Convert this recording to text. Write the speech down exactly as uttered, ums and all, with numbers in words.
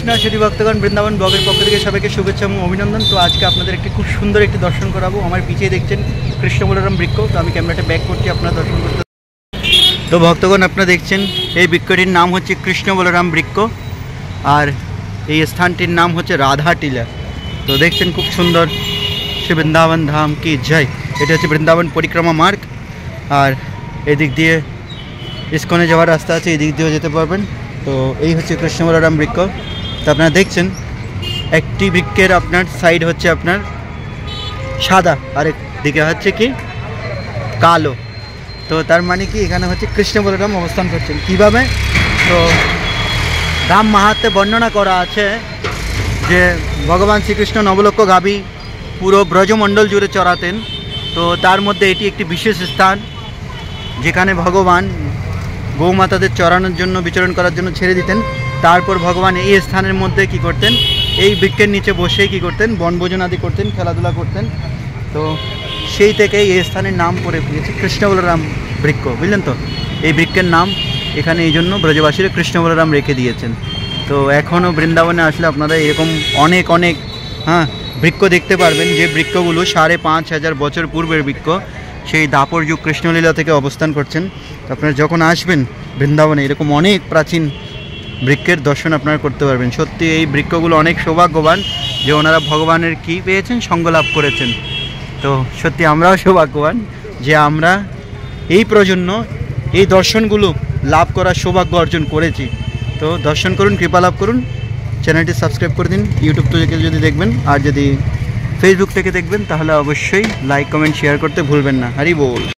কৃষ্ণ শুধু ভক্তগণ বৃন্দাবন ব্লগের পক্ষ থেকে সবাইকে শুভেচ্ছা এবং অভিনন্দন। তো আজকে আপনাদের একটি খুব সুন্দর একটি দর্শন করাবো। আমার পিছিয়ে দেখছেন কৃষ্ণ বলরাম বৃক্ষ। তো আমি ক্যামেরাটা ব্যাক করছি, আপনারা দর্শন করতে। তো ভক্তগণ আপনারা দেখছেন এই বৃক্ষটির নাম হচ্ছে কৃষ্ণ বলরাম বৃক্ষ, আর এই স্থানটির নাম হচ্ছে রাধা টিলা। তো দেখছেন খুব সুন্দর। শ্রী বৃন্দাবন ধাম কি জয়। এটা হচ্ছে বৃন্দাবন পরিক্রমা মার্গ, আর এদিক দিয়ে ইস্কনে যাওয়ার রাস্তা আছে, এই দিক দিয়েও যেতে পারবেন। তো এই হচ্ছে কৃষ্ণ বলরাম বৃক্ষ। তো আপনারা দেখছেন একটি বৃক্ষের আপনার সাইড হচ্ছে আপনার সাদা, আর একদিকে হচ্ছে কি কালো। তো তার মানে কি এখানে হচ্ছে কৃষ্ণ বলরাম অবস্থান করছেন। কীভাবে? তো রাম মাহাত্ম্যে বর্ণনা করা আছে যে ভগবান শ্রীকৃষ্ণ নবলক্ষ গাভী পুরো ব্রজমণ্ডল জুড়ে চড়াতেন। তো তার মধ্যে এটি একটি বিশেষ স্থান যেখানে ভগবান গৌমাতাদের চড়ানোর জন্য বিচরণ করার জন্য ছেড়ে দিতেন। তারপর ভগবান এই স্থানের মধ্যে কি করতেন, এই বৃক্ষের নিচে বসেই কি করতেন, বনভোজন আদি করতেন, খেলাধুলা করতেন। তো সেই থেকেই এই স্থানের নাম পড়ে গিয়েছে কৃষ্ণ বলরাম বৃক্ষ, বুঝলেন তো। এই বৃক্ষের নাম এখানে এই জন্য ব্রজবাসীরা কৃষ্ণ বলরাম রেখে দিয়েছেন। তো এখনও বৃন্দাবনে আসলে আপনারা এরকম অনেক অনেক হ্যাঁ বৃক্ষ দেখতে পারবেন, যে বৃক্ষগুলো সাড়ে পাঁচ হাজার বছর পূর্বের বৃক্ষ, সেই দাপর যুগ কৃষ্ণলীলা থেকে অবস্থান করছেন। আপনারা যখন আসবেন বৃন্দাবনে এরকম অনেক প্রাচীন বৃক্ষের দর্শন আপনারা করতে পারবেন। সত্যি এই বৃক্ষগুলো অনেক সৌভাগ্যবান যে ওনারা ভগবানের কি পেয়েছেন, সঙ্গ লাভ করেছেন। তো সত্যি আমরাও সৌভাগ্যবান যে আমরা এই প্রজন্ম এই দর্শনগুলো লাভ করার সৌভাগ্য অর্জন করেছি। তো দর্শন করুন, কৃপা লাভ করুন। চ্যানেলটি সাবস্ক্রাইব করে দিন ইউটিউব থেকে যদি দেখবেন, আর যদি ফেসবুক থেকে দেখবেন তাহলে অবশ্যই লাইক কমেন্ট শেয়ার করতে ভুলবেন না। হরি বল।